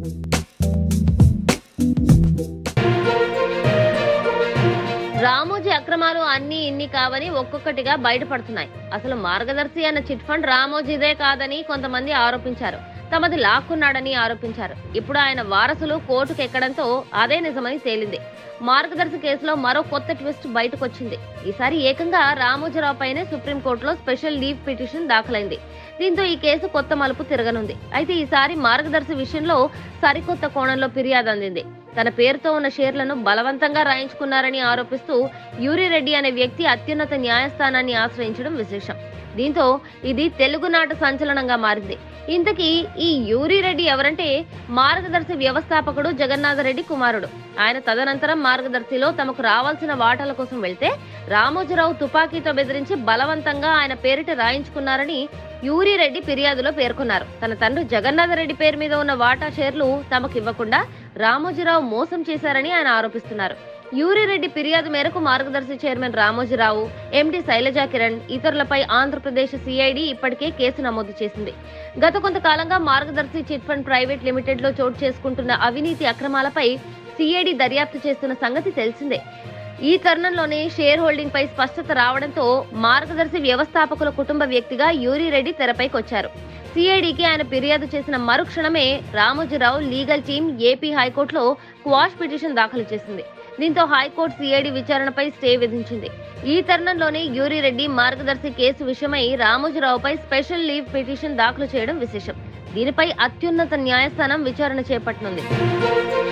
రామోజీ అక్రమాలు అన్ని ఇన్ని కావని ఒక్కొక్కటిగా బయటపడుతున్నాయి. అసలు మార్గదర్శి అన్న చిట్ ఫండ్ రామోజీదే కాదని కొంతమంది ఆరోపించారు. తమది లాక్కున్నాడని ఆరోపించారు. ఇప్పుడు ఆయన వారసులు కోర్టుకు ఎక్కడంతో అదే నిజమని తేలింది. మార్గదర్శి కేసులో మరో కొత్త ట్విస్ట్ బయటకొచ్చింది. ఈసారి ఏకంగా రామోజీరావు పైనే సుప్రీంకోర్టులో స్పెషల్ లీవ్ పిటిషన్ దాఖలైంది. దీంతో ఈ కేసు కొత్త మలుపు తిరగనుంది. అయితే ఈసారి మార్గదర్శి విషయంలో సరికొత్త కోణంలో ఫిర్యాదు అందింది. తన పేరుతో ఉన్న షేర్లను బలవంతంగా రాయించుకున్నారని ఆరోపిస్తూ యూరిరెడ్డి అనే వ్యక్తి అత్యున్నత న్యాయస్థానాన్ని ఆశ్రయించడం విశేషం. దీంతో ఇది తెలుగునాట సంచలనంగా మారింది. ఇంతకీ ఈ యూరిరెడ్డి ఎవరంటే మార్గదర్శి వ్యవస్థాపకుడు జగన్నాథరెడ్డి కుమారుడు. ఆయన తదనంతరం మార్గదర్శిలో తమకు రావాల్సిన వాటాల కోసం వెళ్తే రామోజీరావు తుపాకీతో బెదిరించి బలవంతంగా ఆయన పేరిట రాయించుకున్నారని యూరిరెడ్డి ఫిర్యాదులో పేర్కొన్నారు. తన తండ్రి జగన్నాథరెడ్డి పేరు మీద ఉన్న వాటా షేర్లు తమకు ఇవ్వకుండా రామోజీరావు మోసం చేశారని ఆయన ఆరోపిస్తున్నారు. యూరిరెడ్డి ఫిర్యాదు మేరకు మార్గదర్శి చైర్మన్ రామోజీరావు, ఎండి శైలజా కిరణ్, ఇతరులపై ఆంధ్రప్రదేశ్ సిఐడి ఇప్పటికే కేసు నమోదు చేసింది. గత కొంతకాలంగా మార్గదర్శి చిట్ ఫండ్ ప్రైవేట్ లిమిటెడ్ లో చోటు చేసుకుంటున్న అవినీతి అక్రమాలపై సిఐడి దర్యాప్తు చేస్తున్న సంగతి తెలిసిందే. ఈ తరుణంలోనే షేర్ హోల్డింగ్ పై స్పష్టత రావడంతో మార్గదర్శి వ్యవస్థాపకుల కుటుంబ వ్యక్తిగా యూరిరెడ్డి తెరపైకొచ్చారు. సిఐడికి ఆయన ఫిర్యాదు చేసిన మరుక్షణమే రామోజీరావు లీగల్ టీం ఏపీ హైకోర్టులో క్వాష్ పిటిషన్ దాఖలు చేసింది. దీంతో హైకోర్టు సిఐడి విచారణపై స్టే విధించింది. ఈ తరుణంలోనే యూరిరెడ్డి మార్గదర్శి కేసు విషయమై రామోజీరావుపై స్పెషల్ లీవ్ పిటిషన్ దాఖలు చేయడం విశేషం. దీనిపై అత్యున్నత న్యాయస్థానం విచారణ చేపట్టనుంది.